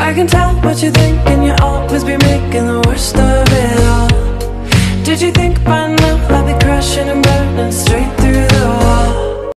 I can tell what you think, and you always be making the worst of